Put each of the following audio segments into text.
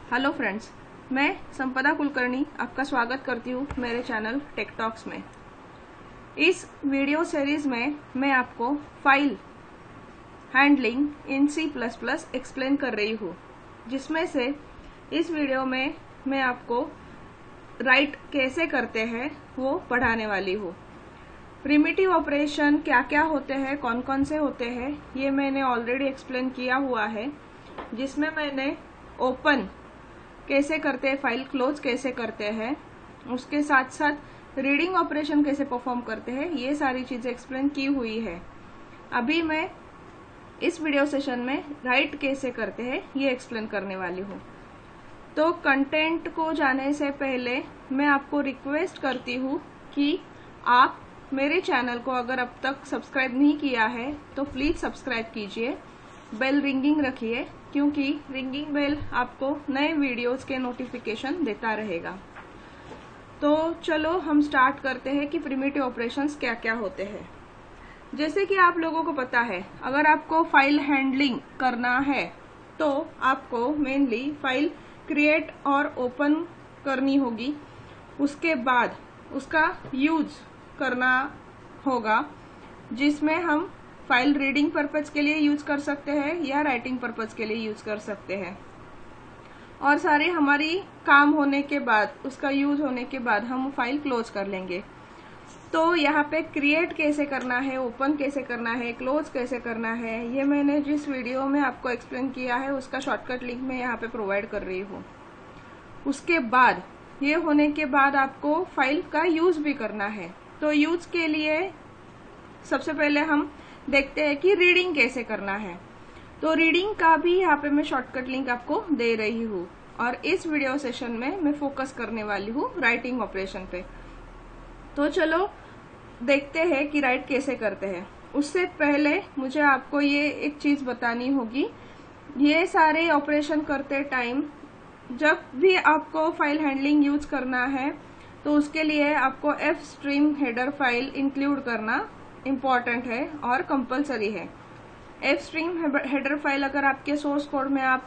Hello friends, मैं संपदा कुलकर्णी आपका स्वागत करती हूँ मेरे चैनल टेक टॉक्स में। इस वीडियो सीरीज में मैं आपको file handling in C++ explain कर रही हूँ, जिसमें से इस वीडियो में मैं आपको राइट कैसे करते हैं वो पढ़ाने वाली हूँ। प्रिमिटिव ऑपरेशन क्या क्या होते हैं, कौन कौन से होते हैं, ये मैंने ऑलरेडी एक्सप्लेन किया हुआ है, जिसमें मैंने ओपन कैसे करते हैं, फाइल क्लोज कैसे करते हैं, उसके साथ साथ रीडिंग ऑपरेशन कैसे परफॉर्म करते हैं, ये सारी चीजें एक्सप्लेन की हुई है। अभी मैं इस वीडियो सेशन में राइट कैसे करते हैं ये एक्सप्लेन करने वाली हूँ। तो कंटेंट को जाने से पहले मैं आपको रिक्वेस्ट करती हूँ कि आप मेरे चैनल को अगर अब तक सब्सक्राइब नहीं किया है तो प्लीज सब्सक्राइब कीजिए, बेल रिंगिंग रखिए, क्योंकि रिंगिंग बेल आपको नए वीडियोस के नोटिफिकेशन देता रहेगा। तो चलो हम स्टार्ट करते हैं कि प्रिमिटिव ऑपरेशंस क्या क्या होते हैं। जैसे कि आप लोगों को पता है, अगर आपको फाइल हैंडलिंग करना है तो आपको मेनली फाइल क्रिएट और ओपन करनी होगी, उसके बाद उसका यूज करना होगा, जिसमें हम फाइल रीडिंग पर्पज के लिए यूज कर सकते हैं या राइटिंग पर्पज के लिए यूज कर सकते हैं। और सारे हमारी काम होने के बाद, उसका यूज होने के बाद हम फाइल क्लोज कर लेंगे। तो यहाँ पे क्रिएट कैसे करना है, ओपन कैसे करना है, क्लोज कैसे करना है, ये मैंने जिस वीडियो में आपको एक्सप्लेन किया है उसका शॉर्टकट लिंक मैं यहाँ पे प्रोवाइड कर रही हूँ। उसके बाद ये होने के बाद आपको फाइल का यूज भी करना है। तो यूज के लिए सबसे पहले हम देखते हैं कि रीडिंग कैसे करना है। तो रीडिंग का भी यहाँ पे मैं शॉर्टकट लिंक आपको दे रही हूँ, और इस वीडियो सेशन में मैं फोकस करने वाली हूँ राइटिंग ऑपरेशन पे। तो चलो देखते हैं कि राइट कैसे करते हैं। उससे पहले मुझे आपको ये एक चीज बतानी होगी, ये सारे ऑपरेशन करते टाइम जब भी आपको फाइल हैंडलिंग यूज करना है तो उसके लिए आपको fstream हेडर फाइल इंक्लूड करना इम्पॉर्टेंट है और कंपलसरी है। fstream हेडर फाइल अगर आपके सोर्स कोड में आप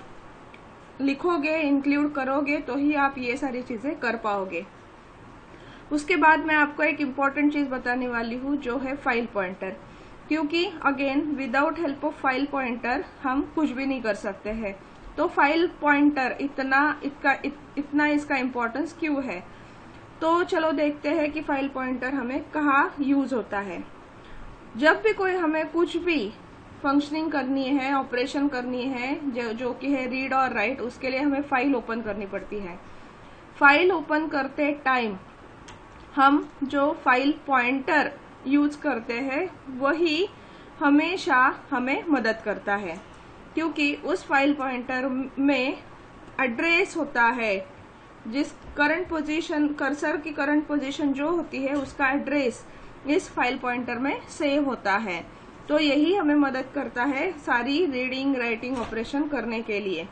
लिखोगे, इंक्लूड करोगे, तो ही आप ये सारी चीजें कर पाओगे। उसके बाद मैं आपको एक इम्पॉर्टेंट चीज बताने वाली हूँ, जो है फाइल पॉइंटर, क्योंकि again without help of file pointer हम कुछ भी नहीं कर सकते हैं। तो फाइल पॉइंटर इतना इसका इम्पोर्टेंस क्यों है। तो चलो देखते हैं कि फाइल पॉइंटर हमें कहाँ यूज होता है। जब भी कोई हमें कुछ भी फंक्शनिंग करनी है, ऑपरेशन करनी है, जो कि है रीड और राइट, उसके लिए हमें फाइल ओपन करनी पड़ती है। फाइल ओपन करते टाइम हम जो फाइल पॉइंटर यूज करते हैं वही हमेशा हमें मदद करता है, क्योंकि उस फाइल पॉइंटर में एड्रेस होता है, जिस करंट पोजीशन, कर्सर की करंट पोजीशन जो होती है उसका एड्रेस इस फाइल पॉइंटर में सेव होता है। तो यही हमें मदद करता है सारी रीडिंग राइटिंग ऑपरेशन करने के लिए।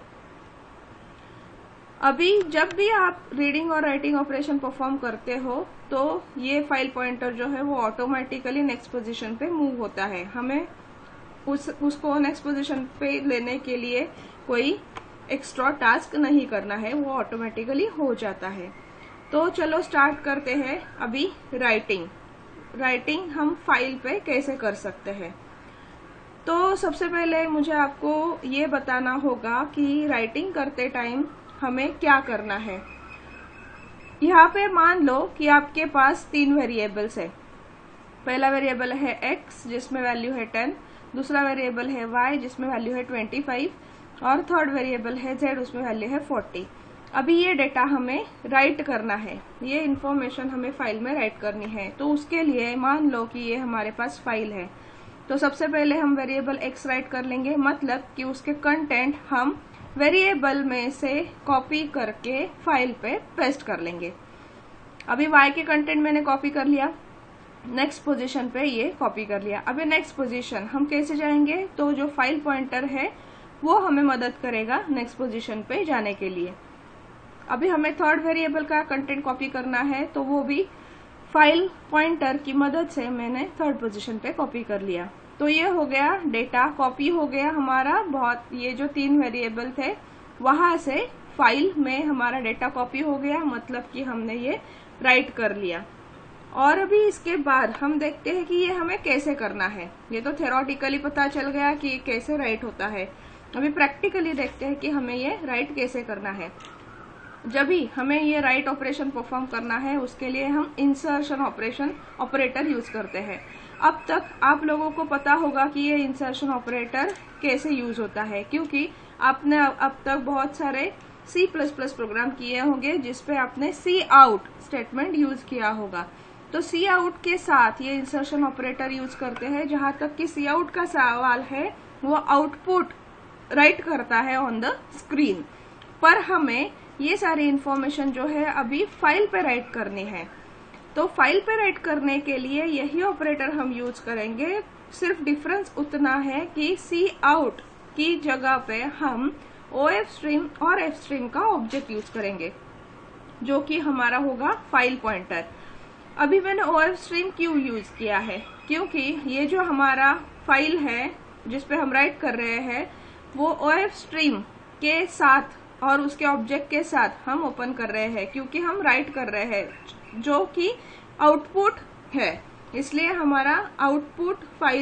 अभी जब भी आप रीडिंग और राइटिंग ऑपरेशन परफॉर्म करते हो तो ये फाइल पॉइंटर जो है वो ऑटोमेटिकली नेक्स्ट पोजीशन पे मूव होता है। हमें उसको नेक्स्ट पोजीशन पे लेने के लिए कोई एक्स्ट्रा टास्क नहीं करना है, वो ऑटोमेटिकली हो जाता है। तो चलो स्टार्ट करते हैं अभी राइटिंग हम फाइल पे कैसे कर सकते हैं। तो सबसे पहले मुझे आपको ये बताना होगा कि राइटिंग करते टाइम हमें क्या करना है। यहाँ पे मान लो कि आपके पास 3 वेरिएबल्स है। पहला वेरिएबल है x जिसमें वैल्यू है 10, दूसरा वेरिएबल है y जिसमें वैल्यू है 25, और थर्ड वेरिएबल है z, उसमें वैल्यू है 40। अभी ये डेटा हमें राइट करना है, ये इन्फॉर्मेशन हमें फाइल में राइट करनी है। तो उसके लिए मान लो कि ये हमारे पास फाइल है, तो सबसे पहले हम वेरिएबल x राइट कर लेंगे, मतलब कि उसके कंटेंट हम वेरिएबल में से कॉपी करके फाइल पे पेस्ट कर लेंगे। अभी y के कंटेंट मैंने कॉपी कर लिया, नेक्स्ट पोजीशन पे ये कॉपी कर लिया। अभी नेक्स्ट पोजीशन हम कैसे जाएंगे, तो जो फाइल पॉइंटर है वो हमें मदद करेगा नेक्स्ट पोजीशन पे जाने के लिए। अभी हमें थर्ड वेरिएबल का कंटेंट कॉपी करना है, तो वो भी फाइल पॉइंटर की मदद से मैंने थर्ड पोजीशन पे कॉपी कर लिया। तो ये हो गया डेटा कॉपी हो गया हमारा। बहुत ये जो 3 वेरिएबल थे वहां से फाइल में हमारा डेटा कॉपी हो गया, मतलब कि हमने ये राइट कर लिया। और अभी इसके बाद हम देखते हैं कि ये हमें कैसे करना है। ये तो थ्योरेटिकली पता चल गया कि कैसे राइट होता है, अभी प्रैक्टिकली देखते हैं कि हमें ये राइट कैसे करना है। जब भी हमें ये राइट ऑपरेशन परफॉर्म करना है उसके लिए हम इंसर्शन ऑपरेटर यूज करते हैं। अब तक आप लोगों को पता होगा कि ये इंसर्शन ऑपरेटर कैसे यूज होता है, क्योंकि आपने अब तक बहुत सारे C++ प्रोग्राम किए होंगे जिसपे आपने सी आउट स्टेटमेंट यूज किया होगा। तो सी आउट के साथ ये इंसर्शन ऑपरेटर यूज करते हैं। जहां तक कि सी आउट का सवाल है वो आउटपुट राइट करता है ऑन द स्क्रीन, पर हमें ये सारी इंफॉर्मेशन जो है अभी फाइल पे राइट करनी है। तो फाइल पे राइट करने के लिए यही ऑपरेटर हम यूज करेंगे। सिर्फ डिफरेंस उतना है कि सी आउट की जगह पे हम OF स्ट्रीम और F स्ट्रीम का ऑब्जेक्ट यूज करेंगे, जो कि हमारा होगा फाइल पॉइंटर। अभी मैंने OF स्ट्रीम क्यों यूज किया है, क्योंकि ये जो हमारा फाइल है जिसपे हम राइट कर रहे हैं वो OF स्ट्रीम के साथ और उसके ऑब्जेक्ट के साथ हम ओपन कर रहे हैं, क्योंकि हम राइट कर रहे हैं जो कि आउटपुट है। इसलिए हमारा आउट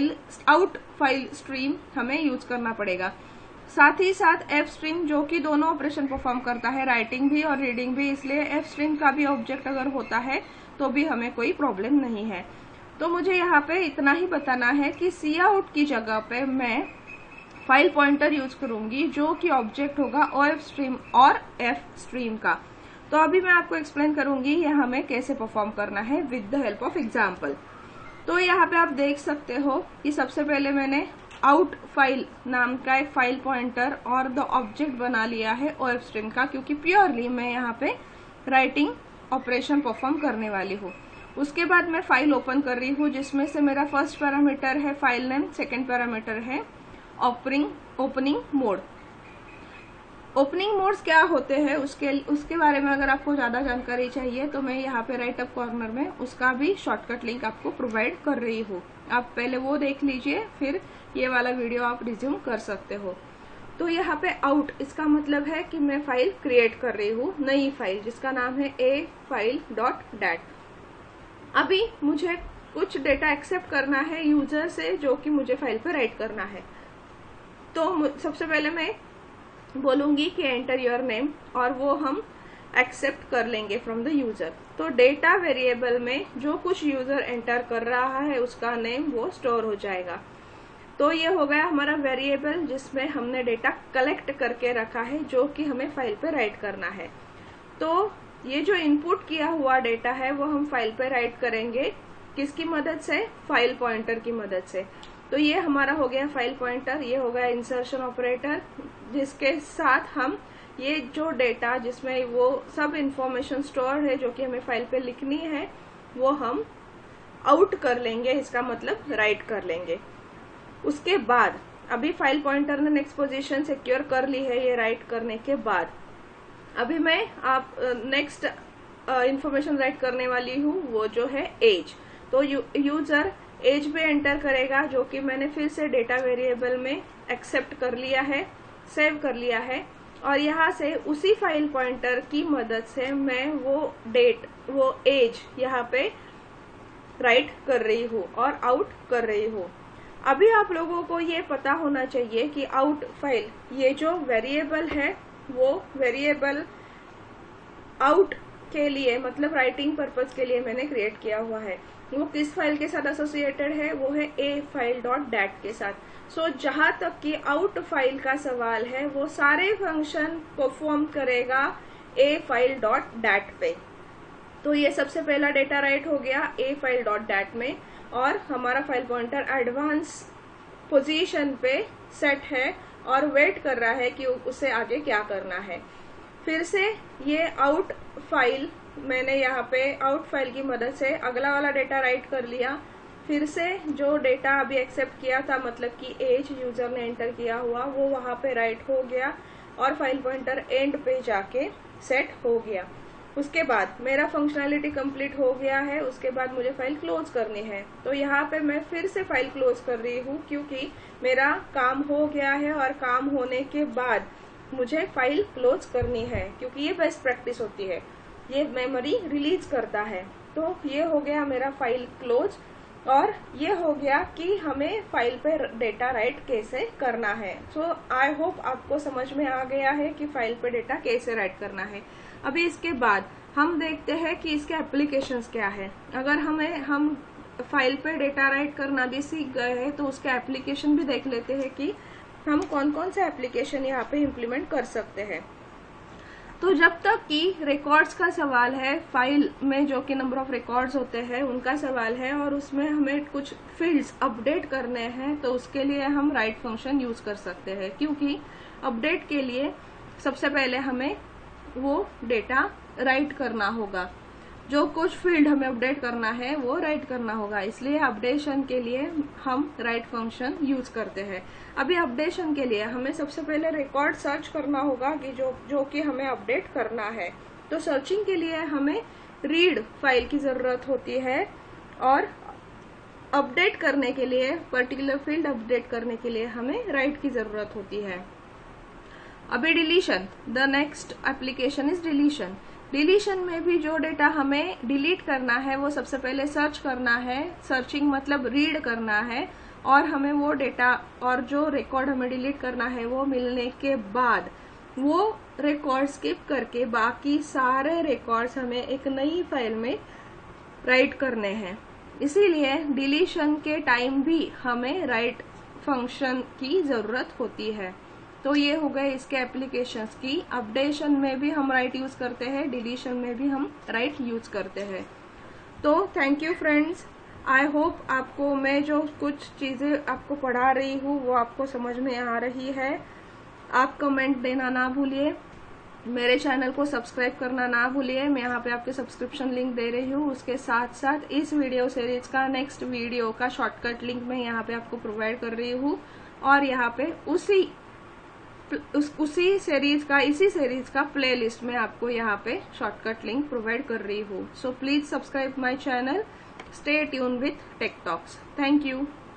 फाइल स्ट्रीम हमें यूज करना पड़ेगा। साथ ही साथ F स्ट्रीम जो कि दोनों ऑपरेशन परफॉर्म करता है, राइटिंग भी और रीडिंग भी, इसलिए F स्ट्रीम का भी ऑब्जेक्ट अगर होता है तो भी हमें कोई प्रॉब्लम नहीं है। तो मुझे यहाँ पे इतना ही बताना है कि सी आउट की जगह पे मैं फाइल पॉइंटर यूज करूंगी जो कि ऑब्जेक्ट होगा OF स्ट्रीम और F स्ट्रीम का। तो अभी मैं आपको एक्सप्लेन करूंगी ये हमें कैसे परफॉर्म करना है with the help of example. तो यहाँ पे आप देख सकते हो कि सबसे पहले मैंने आउट फाइल नाम का एक फाइल पॉइंटर और द ऑब्जेक्ट बना लिया है OF स्ट्रीम का, क्योंकि प्योरली मैं यहाँ पे राइटिंग ऑपरेशन परफॉर्म करने वाली हूँ। उसके बाद मैं फाइल ओपन कर रही हूँ जिसमें से मेरा फर्स्ट पैरामीटर है फाइल नेम, सेकेंड पैरामीटर है ओपनिंग मोड। ओपनिंग मोड्स क्या होते हैं उसके बारे में अगर आपको ज्यादा जानकारी चाहिए तो मैं यहाँ पे राइट अप कॉर्नर में उसका भी शॉर्टकट लिंक आपको प्रोवाइड कर रही हूँ। आप पहले वो देख लीजिए, फिर ये वाला वीडियो आप रिज्यूम कर सकते हो। तो यहाँ पे आउट इसका मतलब है कि मैं फाइल क्रिएट कर रही हूँ, नई फाइल जिसका नाम है afile.dat। अभी मुझे कुछ डेटा एक्सेप्ट करना है यूजर से जो कि मुझे फाइल पे राइट करना है। तो सबसे पहले मैं बोलूंगी कि एंटर योर नेम और वो हम एक्सेप्ट कर लेंगे फ्रॉम द यूजर। तो डेटा वेरिएबल में जो कुछ यूजर एंटर कर रहा है उसका नेम वो स्टोर हो जाएगा। तो ये हो गया हमारा वेरिएबल जिसमें हमने डेटा कलेक्ट करके रखा है जो कि हमें फाइल पे राइट करना है। तो ये जो इनपुट किया हुआ डेटा है वो हम फाइल पे राइट करेंगे किसकी मदद से, फाइल पॉइंटर की मदद से। तो ये हमारा हो गया फाइल पॉइंटर, ये हो गया इंसर्शन ऑपरेटर जिसके साथ हम ये जो डेटा जिसमें वो सब इंफॉर्मेशन स्टोर है जो कि हमें फाइल पे लिखनी है वो हम आउट कर लेंगे, इसका मतलब राइट कर लेंगे। उसके बाद अभी फाइल पॉइंटर ने नेक्स्ट पोजीशन सिक्योर कर ली है ये राइट करने के बाद। अभी मैं आप नेक्स्ट इंफॉर्मेशन राइट करने वाली हूँ वो जो है एज। तो यूजर एज पे एंटर करेगा जो कि मैंने फिर से डेटा वेरिएबल में एक्सेप्ट कर लिया है, सेव कर लिया है, और यहाँ से उसी फाइल पॉइंटर की मदद से मैं वो एज यहाँ पे राइट कर रही हूँ और आउट कर रही हूँ। अभी आप लोगों को ये पता होना चाहिए कि आउट फाइल ये जो वेरिएबल है वो वेरिएबल आउट के लिए मतलब राइटिंग पर्पज के लिए मैंने क्रिएट किया हुआ है। वो किस फाइल के साथ एसोसिएटेड है, वो है afile.dat के साथ। सो जहां तक कि आउट फाइल का सवाल है वो सारे फंक्शन परफॉर्म करेगा afile.dat पे। तो ये सबसे पहला डेटा राइट हो गया afile.dat में और हमारा फाइल पॉइंटर एडवांस पोजीशन पे सेट है और वेट कर रहा है कि उसे आगे क्या करना है। फिर से ये आउट फाइल मैंने यहाँ पे आउट फाइल की मदद से अगला वाला डेटा राइट कर लिया। फिर से जो डेटा अभी एक्सेप्ट किया था मतलब कि एज यूजर ने एंटर किया हुआ वो वहां पे राइट हो गया और फाइल पॉइंटर एंड पे जाके सेट हो गया। उसके बाद मेरा फंक्शनैलिटी कंप्लीट हो गया है। उसके बाद मुझे फाइल क्लोज करनी है तो यहाँ पे मैं फिर से फाइल क्लोज कर रही हूँ क्योंकि मेरा काम हो गया है और काम होने के बाद मुझे फाइल क्लोज करनी है, क्योंकि ये बेस्ट प्रैक्टिस होती है, ये मेमोरी रिलीज करता है। तो ये हो गया मेरा फाइल क्लोज, और ये हो गया कि हमें फाइल पे डेटा राइट कैसे करना है। सो आई होप आपको समझ में आ गया है कि फाइल पे डेटा कैसे राइट करना है। अभी इसके बाद हम देखते हैं कि इसके एप्लीकेशंस क्या है। अगर हम फाइल पे डेटा राइट करना भी सीख गए हैं तो उसके एप्लीकेशन भी देख लेते हैं कि हम कौन कौन से एप्लीकेशन यहाँ पे इम्प्लीमेंट कर सकते हैं। तो जब तक कि रिकॉर्ड्स का सवाल है, फाइल में जो कि नंबर ऑफ रिकॉर्ड्स होते हैं उनका सवाल है, और उसमें हमें कुछ फील्ड्स अपडेट करने हैं, तो उसके लिए हम राइट फंक्शन यूज कर सकते हैं, क्योंकि अपडेट के लिए सबसे पहले हमें वो डेटा राइट करना होगा। जो कुछ फील्ड हमें अपडेट करना है वो राइट करना होगा, इसलिए अपडेशन के लिए हम राइट फंक्शन यूज करते हैं। अभी अपडेशन के लिए हमें सबसे पहले रिकॉर्ड सर्च करना होगा कि जो कि हमें अपडेट करना है। तो सर्चिंग के लिए हमें रीड फाइल की जरूरत होती है, और अपडेट करने के लिए पर्टिकुलर फील्ड अपडेट करने के लिए हमें राइट की जरूरत होती है। अभी deletion, the next application is deletion. Deletion में भी जो डेटा हमें डिलीट करना है वो सबसे पहले सर्च करना है, सर्चिंग मतलब रीड करना है, और हमें वो डेटा और जो रिकॉर्ड हमें डिलीट करना है वो मिलने के बाद वो रिकॉर्ड स्किप करके बाकी सारे रिकॉर्ड्स हमें एक नई फाइल में राइट करने हैं। इसीलिए डिलीशन के टाइम भी हमें राइट फंक्शन की जरूरत होती है। तो ये हो गए इसके एप्लीकेशंस की। अपडेशन में भी हम राइट यूज करते हैं, डिलीशन में भी हम राइट यूज करते हैं। तो thank you friends, I hope आपको मैं जो कुछ चीजें आपको पढ़ा रही हूँ वो आपको समझ में आ रही है। आप कमेंट देना ना भूलिए, मेरे चैनल को सब्सक्राइब करना ना भूलिए। मैं यहाँ पे आपके सब्सक्रिप्शन लिंक दे रही हूँ। उसके साथ साथ इस वीडियो सीरीज का नेक्स्ट वीडियो का शॉर्टकट लिंक मैं यहाँ पे आपको प्रोवाइड कर रही हूँ, और यहाँ पे इसी सीरीज का प्लेलिस्ट में आपको यहाँ पे शॉर्टकट लिंक प्रोवाइड कर रही हूँ। So please subscribe my channel, stay tune with tech talks. Thank you.